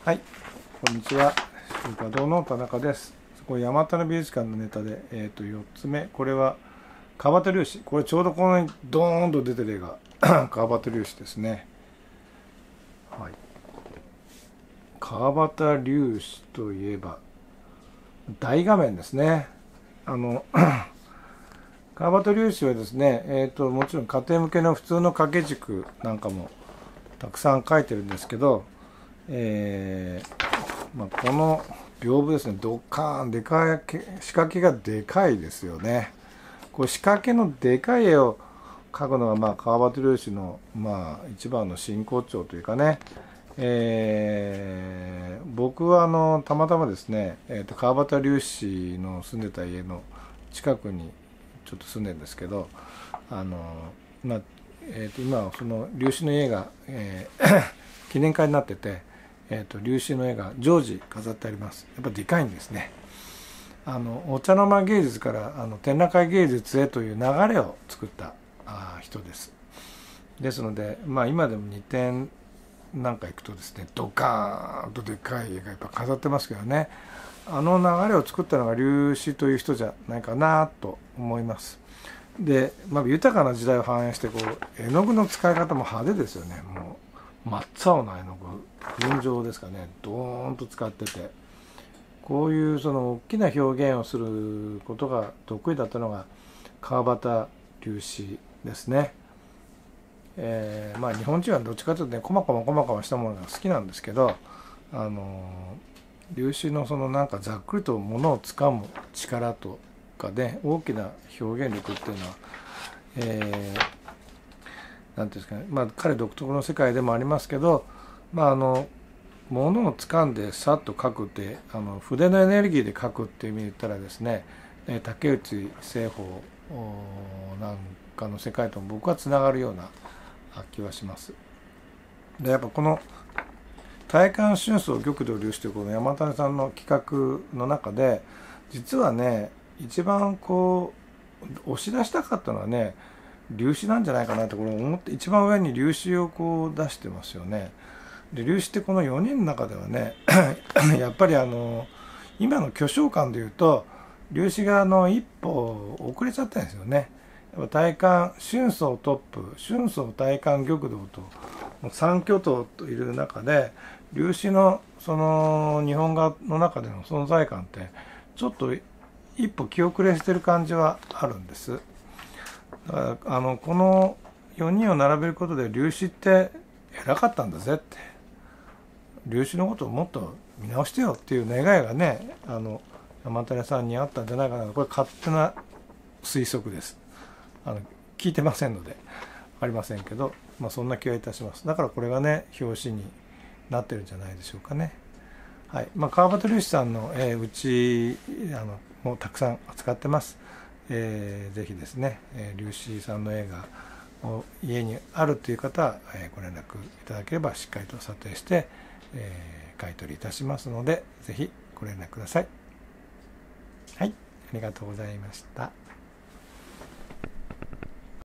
はい、こんにちは。中華堂の田中です。これ山田の美術館のネタで、4つ目。これは川端龍子。これちょうどこの辺にドーンと出てる絵が川端龍子ですね。はい。川端龍子といえば大画面ですね。川端龍子はですね、もちろん家庭向けの普通の掛け軸なんかもたくさん描いてるんですけど、この屏風ですね、ドッカーン、でかい仕掛けがでかいですよね。こう仕掛けのでかい絵を描くのが川端龍子の一番の真骨頂というかね、僕はたまたまですね、川端龍子の住んでた家の近くにちょっと住んでるんですけど、今はその龍子の家が、記念会になってて、龍子の絵が常時飾ってあります。やっぱでかいんですね。お茶の間芸術から展覧会芸術へという流れを作った人です。ですので、今でも2点なんか行くとですね、ドカーンとでかい絵がやっぱ飾ってますけどね、あの流れを作ったのが龍子という人じゃないかなと思います。で、豊かな時代を反映して絵の具の使い方も派手ですよね。もう真っ青な絵の具、群青ですかね、ドーンと使ってて、こういうその大きな表現をすることが得意だったのが川端龍子ですね。日本人はどっちかというとね、細々したものが好きなんですけど、龍子のそのなんかざっくりとものをつかむ力とかね、大きな表現力っていうのは、なんていうんですかね、彼独特の世界でもありますけど、ものをつかんでさっと描くって、筆のエネルギーで描くっていう意味で言ったらですね、竹内栖鳳なんかの世界とも僕はつながるような気はします。で、やっぱこの大観春草玉堂龍子というこの山谷さんの企画の中で、実はね、一番押し出したかったのはね、龍子なんじゃないかなとこれ思って、一番上に龍子を出してますよね。で、龍子ってこの4人の中ではねやっぱり今の巨匠感でいうと龍子が一歩遅れちゃったんですよね。大観春草トップ、春草大観玉堂と三巨頭といる中で、龍子のその日本画の中での存在感ってちょっと一歩気遅れしてる感じはあるんです。だからこの4人を並べることで龍子って偉かったんだぜって、龍子のことをもっと見直してよっていう願いがね、山谷さんにあったんじゃないかなと。これ勝手な推測です。聞いてませんので分かりませんけど、そんな気がいたします。だからこれがね、表紙になってるんじゃないでしょうかね。はい。川端龍子さんの、うちもうたくさん扱ってます。ぜひですね、龍子さんの映画を家にあるという方は、ご連絡いただければしっかりと査定して、買い取りいたしますので、ぜひご連絡ください。はい。ありがとうございました。